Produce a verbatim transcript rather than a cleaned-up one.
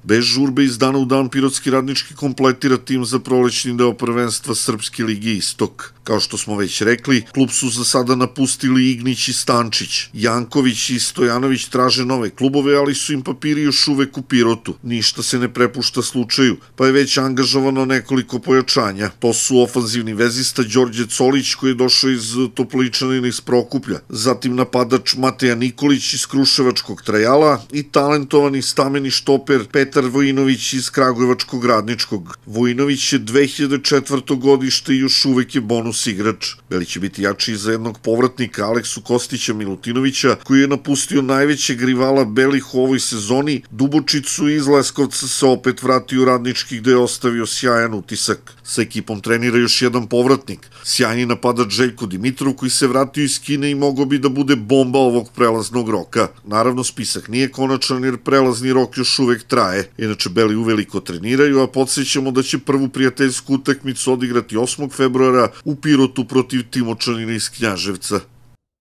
Bez žurbe iz dana u dan Pirotski Radnički kompletira tim za prolećni deo prvenstva Srpske lige Istok. Kao što smo već rekli, klub su za sada napustili Ignić i Stančić. Janković i Stojanović traže nove klubove, ali su im papiri još uvek u Pirotu. Ništa se ne prepušta slučaju, pa je već angažovano nekoliko pojačanja. To su ofanzivni vezista Đorđe Colić, koji je došao iz Topličanina iz Prokuplja, zatim napadač Mateja Nikolić iz Kruševačkog Trajala i talentovani stameni štoper Petar Vojinović iz Kragujevačkog Radničkog. Vojinović je dve hiljade četvrte godište i još uvek je bonus igrač. Beli će biti jači za jednog povratnika Aleksu Kostića Milutinovića, koji je napustio najvećeg rivala Belih u ovoj sezoni. Dubočicu iz Leskovca se opet vratio u Radnički, gde je ostavio sjajan utisak. Sa ekipom trenira još jedan povratnik, sjajni napadač Željko Dimitrov, koji se vratio iz Kine i mogao bi da bude bomba ovog prelaznog roka. Naravno, spisak nije konačan jer prelazni rok još uvek traje. Inače, Beli uveliko treniraju, a podsjećamo da će prvu prijateljsku utakmicu odigrati osmog februara u Pirotu protiv Timočanina iz Knjaževca.